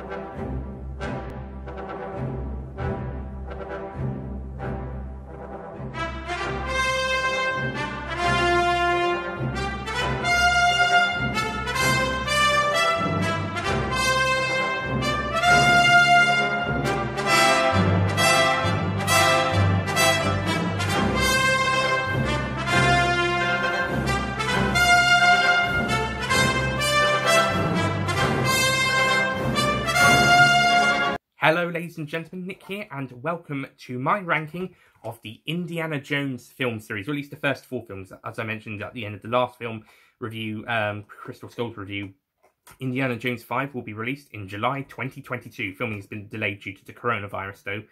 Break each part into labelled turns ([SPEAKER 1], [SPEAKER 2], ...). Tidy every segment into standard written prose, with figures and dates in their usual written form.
[SPEAKER 1] Hello ladies and gentlemen, Nick here, and welcome to my ranking of the Indiana Jones film series, or at least the first 4 films. As I mentioned at the end of the last film review, Crystal Skulls review, Indiana Jones 5 will be released in July 2022. Filming has been delayed due to the coronavirus though.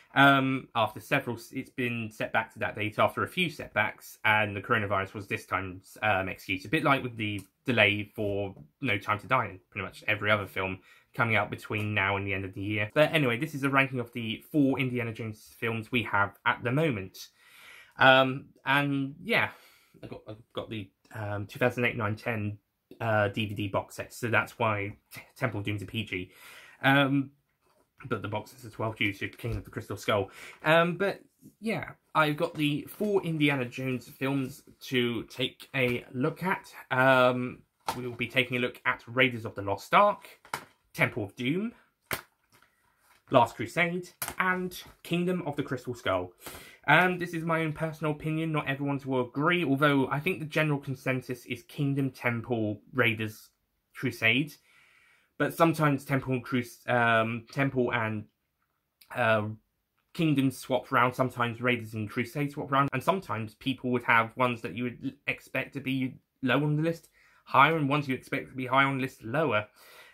[SPEAKER 1] It's been set back to that date after a few setbacks, and the coronavirus was this time's excuse. A bit like with the delay for No Time to Die and pretty much every other film coming out between now and the end of the year. But anyway, this is a ranking of the 4 Indiana Jones films we have at the moment. And yeah, I've got the 2008, 9, 10 DVD box sets, so that's why Temple of Doom's a PG. But the box sets are 12 due to King of the Crystal Skull. But yeah, I've got the 4 Indiana Jones films to take a look at. We will be taking a look at Raiders of the Lost Ark, Temple of Doom, Last Crusade, and Kingdom of the Crystal Skull. This is my own personal opinion, not everyone's will agree, although I think the general consensus is Kingdom, Temple, Raiders, Crusade. But sometimes Temple and Kingdom swap around, sometimes Raiders and Crusade swap around, and sometimes people would have ones that you would expect to be low on the list higher, and ones you expect to be high on the list lower.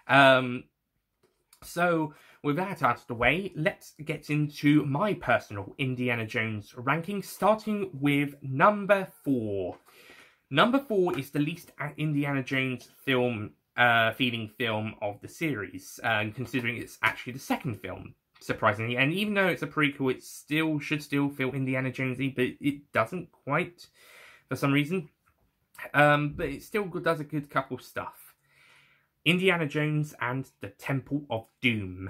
[SPEAKER 1] So, with that out of the way, let's get into my personal Indiana Jones ranking, starting with number 4. Number 4 is the least Indiana Jones film feeling film of the series, considering it's actually the second film, surprisingly. And even though it's a prequel, it should still feel Indiana Jonesy, but it doesn't quite for some reason. But it still does a good couple stuff. Indiana Jones and the Temple of Doom.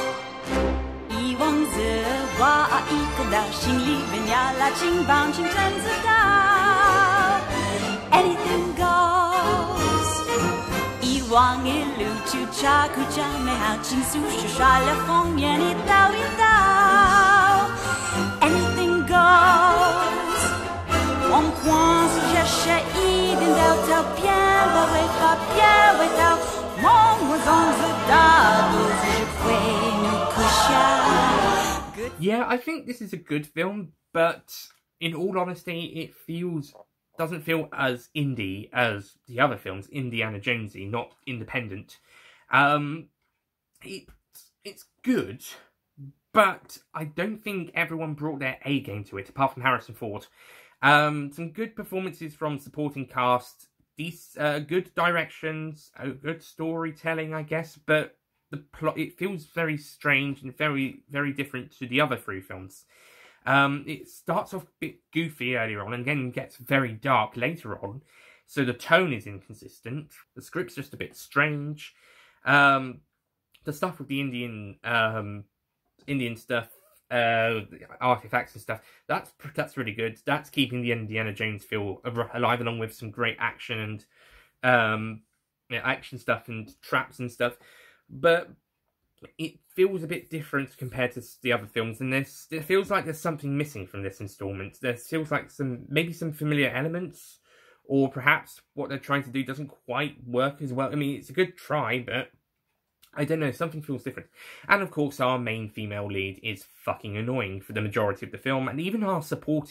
[SPEAKER 2] Anything goes. 一望一路就查苦着美好情愫，是刷了封面一道一道。Anything goes。疯狂是这是一定到头片的味道，片味道，梦我总知道，不是会努苦笑。
[SPEAKER 1] Yeah, I think this is a good film, but in all honesty, doesn't feel as indie as the other films, Indiana Jonesy, not independent. It's good, but I don't think everyone brought their A game to it, apart from Harrison Ford. Some good performances from supporting cast, these good directions, good storytelling, I guess, but the plot, it feels very strange and very, very different to the other 3 films. It starts off a bit goofy earlier on and then gets very dark later on, so the tone is inconsistent. The script's just a bit strange. The stuff with the Indian stuff, artifacts and stuff, that's really good. That's keeping the Indiana Jones feel alive, along with some great action and action stuff and traps and stuff. But it feels a bit different compared to the other films, and it feels like there's something missing from this installment. There feels like maybe some familiar elements, or perhaps what they're trying to do doesn't quite work as well. I mean, it's a good try, but I don't know, something feels different. And of course, our main female lead is fucking annoying for the majority of the film, and even our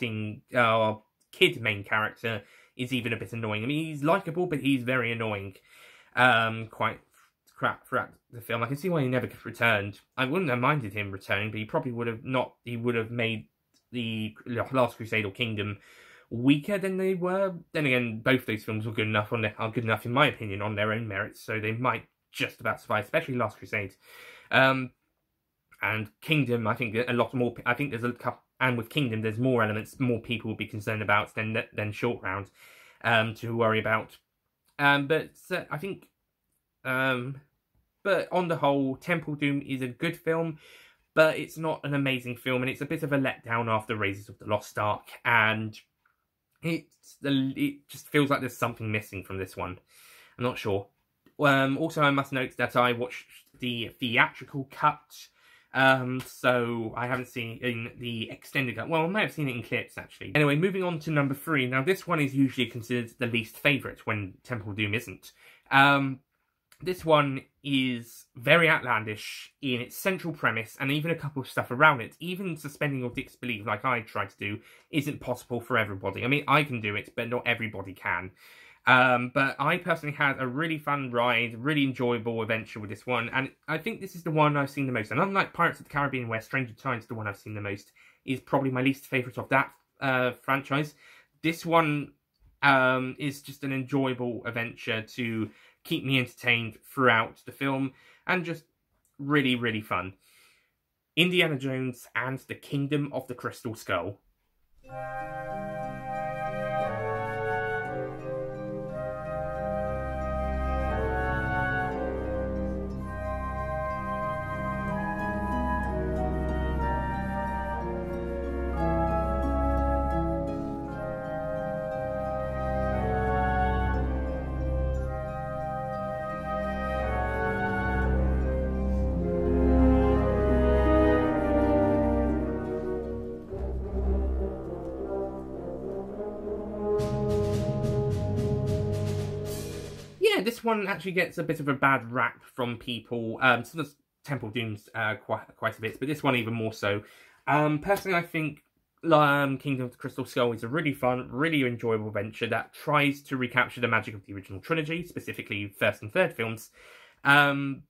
[SPEAKER 1] kid main character is even a bit annoying. I mean, he's likeable, but he's very annoying. Quite crap throughout the film. I can see why he never returned. I wouldn't have minded him returning, but he probably would have not. He would have made the Last Crusade or Kingdom weaker than they were. Then again, both those films are good enough in my opinion on their own merits, so they might just about survive, especially Last Crusade. And Kingdom, I think a lot more. I think there's a couple, and with Kingdom, there's more elements, more people will be concerned about than Short Round to worry about. But I think But on the whole, Temple Doom is a good film, but it's not an amazing film, and it's a bit of a letdown after Raiders of the Lost Ark, and it just feels like there's something missing from this one. I'm not sure. Also, I must note that I watched the theatrical cut, so I haven't seen in the extended cut. Well, I might have seen it in clips, actually. Anyway, moving on to number 3. Now, this one is usually considered the least favourite when Temple Doom isn't. This one is very outlandish in its central premise, and even a couple of stuff around it. Even suspending your disbelief, like I tried to do, isn't possible for everybody. I mean, I can do it, but not everybody can. But I personally had a really fun ride, really enjoyable adventure with this one, and I think this is the one I've seen the most. And unlike Pirates of the Caribbean, where Stranger Tides is the one I've seen the most, is probably my least favourite of that franchise. This one is just an enjoyable adventure to keep me entertained throughout the film, and just really, really fun. Indiana Jones and the Kingdom of the Crystal Skull. This one actually gets a bit of a bad rap from people. So there's Temple Doom's quite a bit, but this one even more so. Personally, I think Kingdom of the Crystal Skull is a really fun, really enjoyable adventure that tries to recapture the magic of the original trilogy, specifically first and third films. And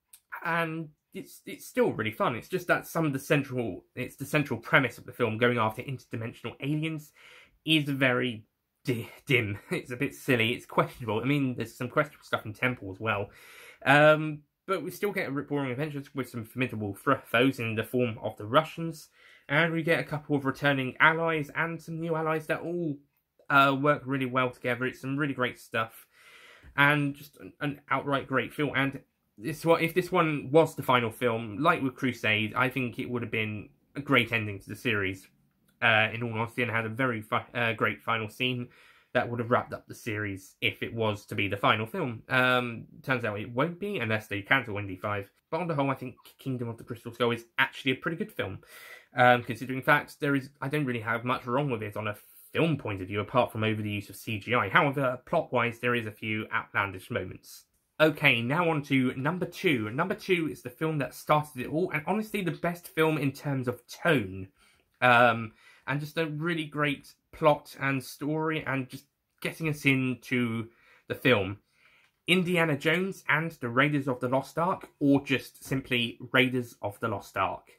[SPEAKER 1] it's still really fun. It's just that the central premise of the film, going after interdimensional aliens, is very dim. It's a bit silly. It's questionable. I mean, there's some questionable stuff in Temple as well. But we still get a boring adventure with some formidable foes in the form of the Russians. And we get a couple of returning allies and some new allies that all work really well together. It's some really great stuff. And just an outright great film. And if this one was the final film, like with Crusade, I think it would have been a great ending to the series. In all honesty, and had a very great final scene that would have wrapped up the series if it was to be the final film. Turns out it won't be, unless they cancel ND5. But on the whole, I think Kingdom of the Crystal Skull is actually a pretty good film. Considering fact, I don't really have much wrong with it on a film point of view, apart from over the use of CGI. However, plot-wise, there is a few outlandish moments. Okay, now on to number 2. Number 2 is the film that started it all, and honestly, the best film in terms of tone. And just a really great plot and story, and just getting us into the film. Indiana Jones and the Raiders of the Lost Ark, or just simply Raiders of the Lost Ark.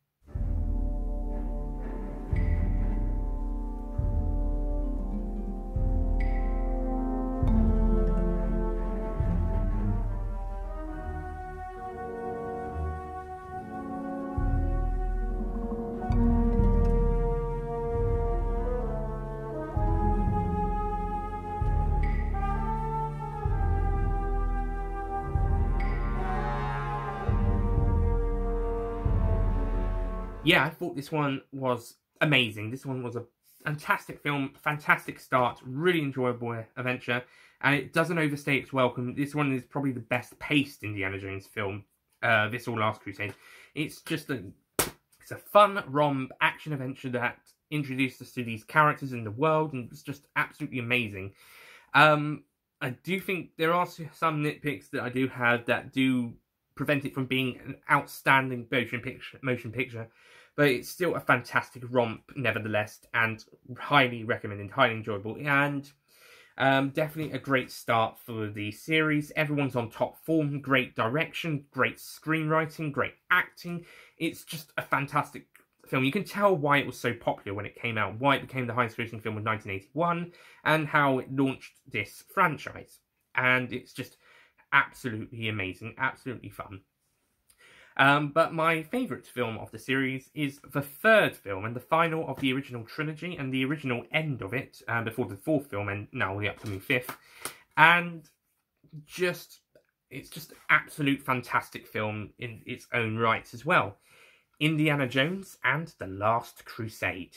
[SPEAKER 1] Yeah, I thought this one was amazing. This one was a fantastic film, fantastic start, really enjoyable adventure, and it doesn't overstay its welcome. This one is probably the best paced Indiana Jones film, this or Last Crusade. It's just it's a fun romp action adventure that introduced us to these characters in the world, and it's just absolutely amazing. I do think there are some nitpicks that I do have that do prevent it from being an outstanding motion picture, but it's still a fantastic romp nevertheless, and highly recommended, highly enjoyable, and definitely a great start for the series. Everyone's on top form, great direction, great screenwriting, great acting. It's just a fantastic film. You can tell why it was so popular when it came out, why it became the highest grossing film in 1981, and how it launched this franchise. And it's just absolutely amazing, absolutely fun. But my favourite film of the series is the third film and the final of the original trilogy and the original end of it, before the fourth film and now the upcoming fifth. And just, it's just an absolute fantastic film in its own right as well. Indiana Jones and the Last Crusade.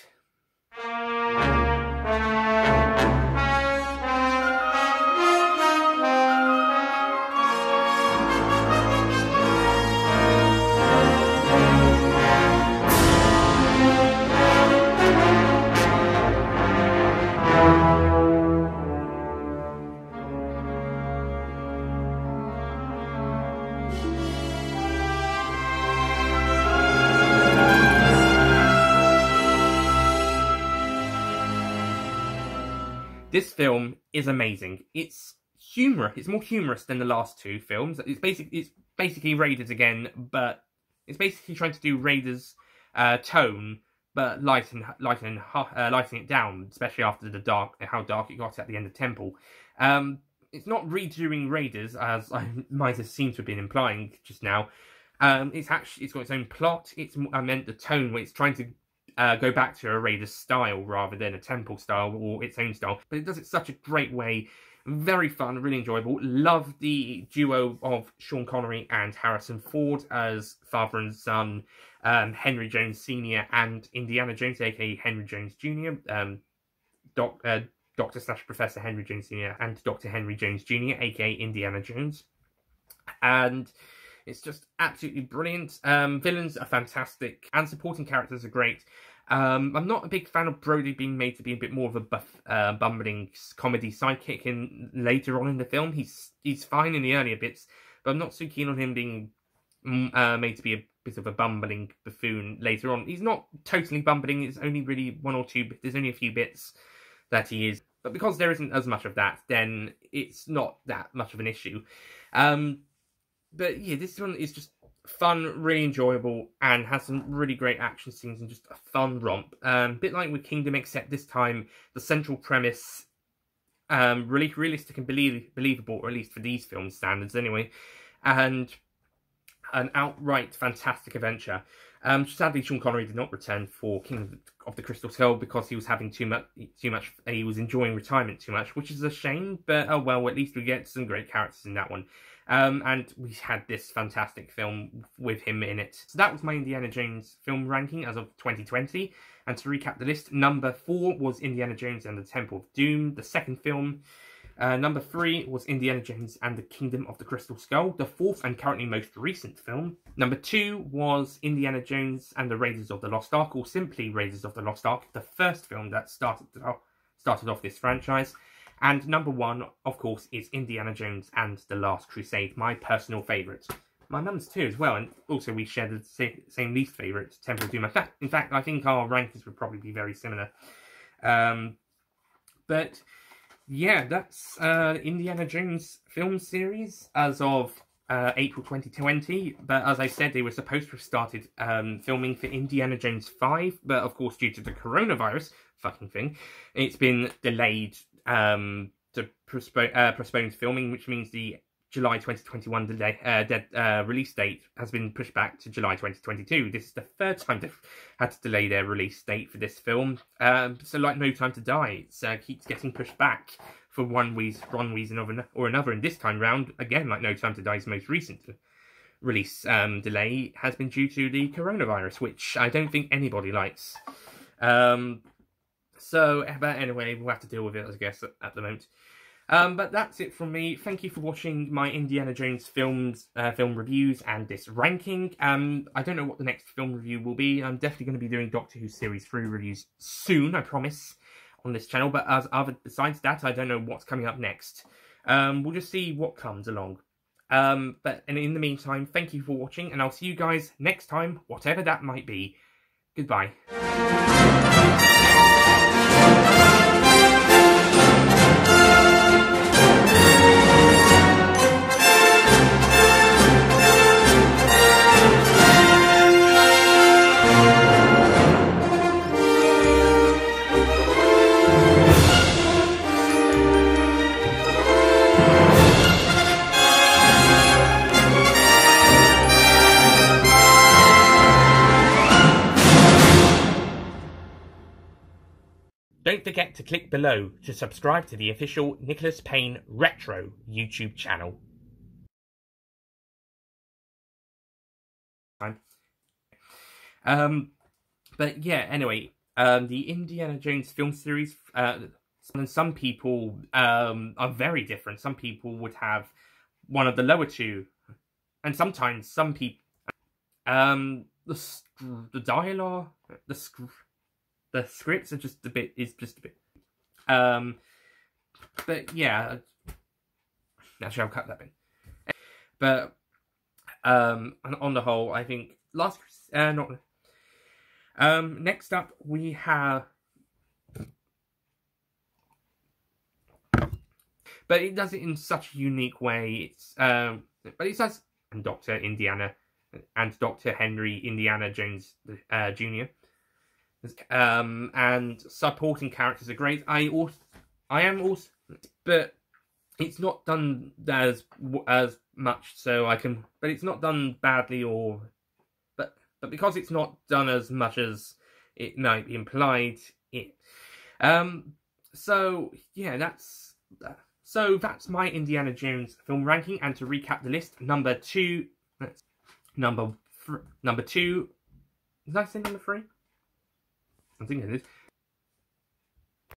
[SPEAKER 1] This film is amazing. It's humorous. It's more humorous than the last two films. It's basically Raiders again, but it's basically trying to do Raiders tone, but lighten it down, especially after how dark it got at the end of Temple. It's not redoing Raiders, as I might have seemed to have been implying just now. It's got its own plot. I meant the tone where it's trying to go back to a Raiders style rather than a Temple style or its own style. But it does it such a great way. Very fun, really enjoyable. Love the duo of Sean Connery and Harrison Ford as father and son, Henry Jones Sr. and Indiana Jones, aka Henry Jones Jr., Dr./Professor Henry Jones Sr. and Dr. Henry Jones Jr., aka Indiana Jones. And it's just absolutely brilliant. Villains are fantastic, and supporting characters are great. I'm not a big fan of Brody being made to be a bit more of a bumbling comedy sidekick later on in the film. He's fine in the earlier bits, but I'm not so keen on him being made to be a bit of a bumbling buffoon later on. He's not totally bumbling. It's only really one or two. There's only a few bits that he is, but because there isn't as much of that, then it's not that much of an issue. But yeah, this one is just fun, really enjoyable, and has some really great action scenes and just a fun romp. Bit like with Kingdom, except this time the central premise, really realistic and believable, or at least for these film standards anyway, and an outright fantastic adventure. Sadly, Sean Connery did not return for King of the Crystal Skull because he was having too much. He was enjoying retirement too much, which is a shame. But oh well, at least we get some great characters in that one. And we had this fantastic film with him in it. So that was my Indiana Jones film ranking as of 2020. And to recap the list, number 4 was Indiana Jones and the Temple of Doom, the second film. Number 3 was Indiana Jones and the Kingdom of the Crystal Skull, the fourth and currently most recent film. Number 2 was Indiana Jones and the Raiders of the Lost Ark, or simply Raiders of the Lost Ark, the first film that started off this franchise. And number 1, of course, is Indiana Jones and the Last Crusade, my personal favourite. My mum's too as well, and also we share the same least favourite, Temple of Doom. In fact, I think our rankings would probably be very similar. But yeah, that's Indiana Jones film series as of April 2020. But as I said, they were supposed to have started filming for Indiana Jones 5, but of course, due to the coronavirus fucking thing, it's been delayed to postpone filming, which means the July 2021 release date has been pushed back to July 2022. This is the third time they've had to delay their release date for this film. So like No Time to Die, it keeps getting pushed back for one reason or another. And this time round, again, like No Time to Die's most recent release delay has been due to the coronavirus, which I don't think anybody likes. But anyway, we'll have to deal with it, I guess, at the moment. But that's it from me. Thank you for watching my Indiana Jones film reviews and this ranking. I don't know what the next film review will be. I'm definitely going to be doing Doctor Who Series 3 reviews soon, I promise, on this channel. But besides that, I don't know what's coming up next. We'll just see what comes along. But in the meantime, thank you for watching, and I'll see you guys next time, whatever that might be. Goodbye. Don't forget to click below to subscribe to the official Nicholas Payne Retro YouTube channel. But yeah, anyway, the Indiana Jones film series, some people are very different. Some people would have one of the lower two, and sometimes some people, the dialogue, the scripts are just a bit, but yeah, actually I'll cut that bit. But on the whole, I think next up we have, but it does it in such a unique way. But it does, and Dr. Indiana and Dr. Henry Indiana Jones Jr. And supporting characters are great. I am also, but it's not done as much, so I can. But it's not done badly, but because it's not done as much as it might be implied. So yeah, that's my Indiana Jones film ranking. And to recap the list, number two. Did I say number 3? I think it is.